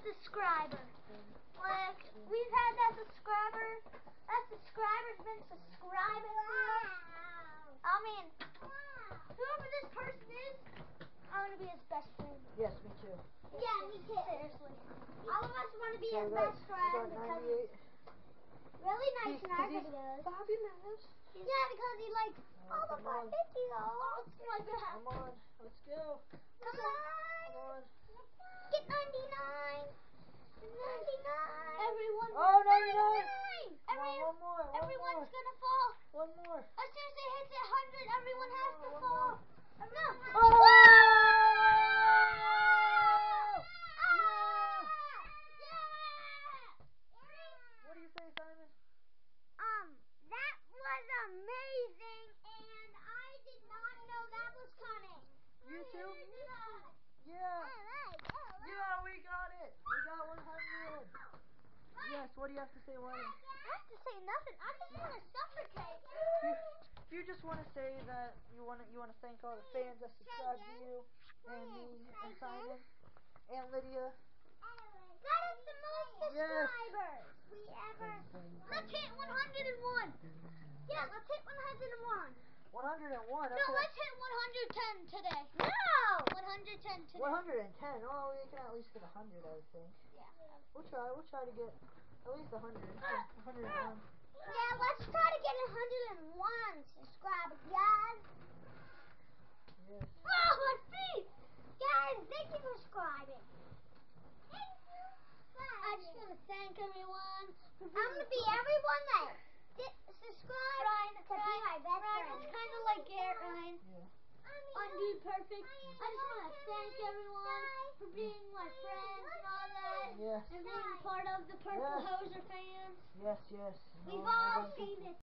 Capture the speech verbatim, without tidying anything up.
subscriber. Like, we've had that subscriber. That subscriber's been subscribing to us. I mean, whoever this person is, I want to be his best friend. Yes, me too. Yeah, me too. Seriously. All of us want to be Okay, his we got- best we friend got because ninety-eight. he's really nice He's- in our he's videos. fabulous. Yeah, because he likes Oh, all the come fun on. videos. Oh, it's like that. Come on, let's go. Come on. Come on. Get ninety-nine. ninety-nine. Everyone. Oh, ninety-nine. Come Every, on, one more, one everyone's more. gonna fall. One more. As soon as it hits a hundred, everyone has to One fall. more. No. Oh! What do you say, Simon? Um, that was amazing, and I did not know that was coming. You too? Yeah. Yeah, we got it. We got one hundred. Yes, what do you have to say, Ryan? I have to say nothing. I just want to suffocate. You, you just want to say that you want to you want to thank all the fans that subscribe to you, and me, and Simon, and Lydia. That is the most Yes. subscribers we ever. Let's hit one hundred one. Yeah, let's hit one hundred one. one hundred one. No, Okay. let's hit one hundred ten today. No! one hundred ten today. one hundred ten. Oh, we can at least get one hundred, I would think. Yeah. We'll try. We'll try to get at least one hundred. one hundred one. Yeah, let's try to get one hundred one subscribers, guys. Yes. Oh, my feet! Guys, thank you for subscribing. I just want to thank everyone. I'm going to be everyone that did subscribe Ryan, to Ryan, be my best Ryan, friend. It's kind of like Garrett Ryan Yeah. on Dude Perfect. I just want to thank everyone for being my friends and all that. Yes. And being part of the Purple Yes. Hoser fans. Yes, yes. We've Oh, all everyone- seen it.